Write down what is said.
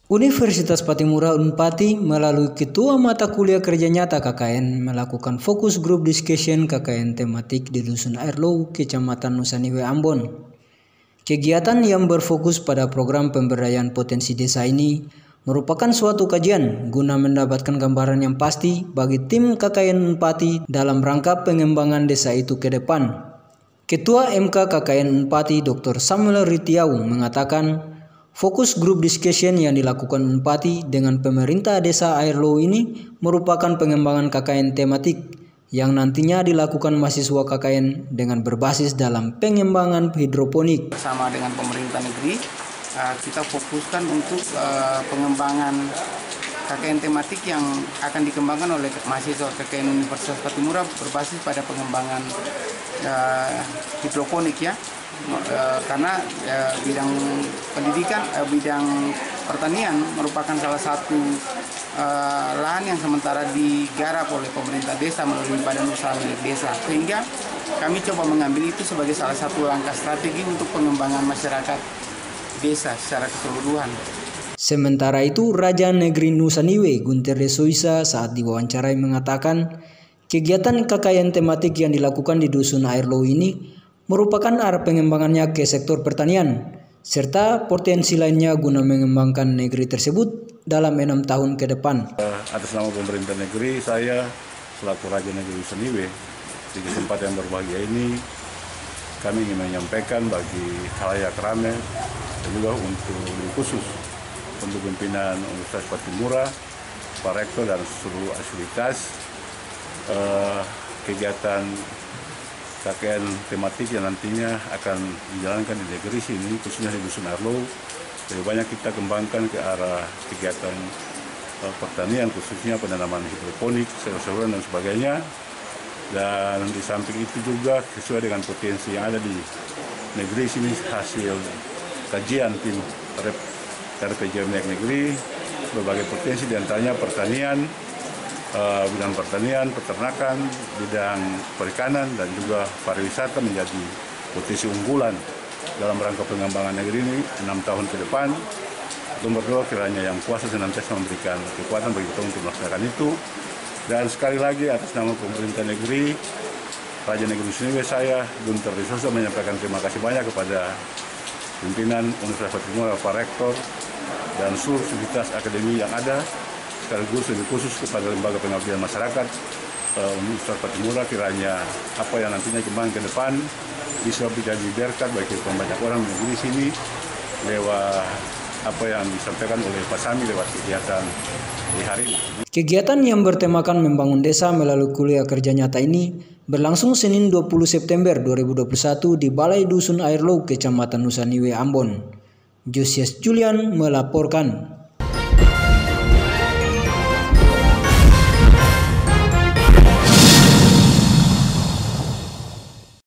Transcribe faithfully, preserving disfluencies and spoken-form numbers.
Universitas Patimura Unpati melalui Ketua Mata Kuliah Kerja Nyata K K N melakukan fokus grup discussion K K N tematik di Dusun Airlow, Kecamatan Nusaniwe, Ambon. Kegiatan yang berfokus pada program pemberdayaan potensi desa ini merupakan suatu kajian guna mendapatkan gambaran yang pasti bagi tim K K N Unpati dalam rangka pengembangan desa itu ke depan. Ketua M K K K N Unpati Doktor Samuel Ritiau mengatakan, fokus grup discussion yang dilakukan Unpati dengan pemerintah desa Airlow ini merupakan pengembangan K K N tematik yang nantinya dilakukan mahasiswa K K N dengan berbasis dalam pengembangan hidroponik. Bersama dengan pemerintah negeri, kita fokuskan untuk pengembangan K K N tematik yang akan dikembangkan oleh mahasiswa K K N Universitas Patimura berbasis pada pengembangan hidroponik ya. Uh, karena uh, bidang pendidikan, uh, bidang pertanian merupakan salah satu uh, lahan yang sementara digarap oleh pemerintah desa melalui Badan Usaha Milik Desa, sehingga kami coba mengambil itu sebagai salah satu langkah strategi untuk pengembangan masyarakat desa secara keseluruhan. Sementara itu, Raja Negeri Nusaniwe Gunter Desoisa saat diwawancarai mengatakan kegiatan K K N tematik yang dilakukan di Dusun Airlow ini merupakan arah pengembangannya ke sektor pertanian, serta potensi lainnya guna mengembangkan negeri tersebut dalam enam tahun ke depan. Atas nama pemerintah negeri, saya selaku Raja Negeri Nusaniwe, di kesempatan yang berbahagia ini, kami ingin menyampaikan bagi khalayak ramai dan juga untuk khusus untuk pimpinan Universitas Patimura, Pak Rektor dan seluruh asosiasi eh, kegiatan K K N tematik yang nantinya akan dijalankan di negeri sini, khususnya di Dusun Airlow. Lebih banyak kita kembangkan ke arah kegiatan uh, pertanian, khususnya penanaman hidroponik, sayur-sayuran dan sebagainya. Dan di samping itu juga sesuai dengan potensi yang ada di negeri sini hasil kajian tim rep dari P J M negeri, berbagai potensi diantaranya pertanian, Uh, bidang pertanian, peternakan, bidang perikanan, dan juga pariwisata menjadi potensi unggulan dalam rangka pengembangan negeri ini enam tahun ke depan. Nomor dua, kiranya yang kuasa senantiasa memberikan kekuatan bagi kita untuk melaksanakan itu. Dan sekali lagi atas nama pemerintah negeri, Raja Negeri Nusaniwe, saya Gunter Desoisa menyampaikan terima kasih banyak kepada pimpinan Universitas Patimura, Pak Rektor, dan seluruh sivitas akademi yang ada, sekaligus lebih khusus kepada lembaga pengabdian masyarakat uh, Universitas Patimura, kiranya apa yang nantinya kembang ke depan bisa menjadi berkat bagi banyak orang di negeri sini lewat apa yang disampaikan oleh Pak Sami lewat kegiatan di hari ini. Kegiatan yang bertemakan membangun desa melalui kuliah kerja nyata ini berlangsung Senin dua puluh September dua ribu dua puluh satu di Balai Dusun Airlow, Kecamatan Nusaniwe, Ambon. Josias Julian melaporkan.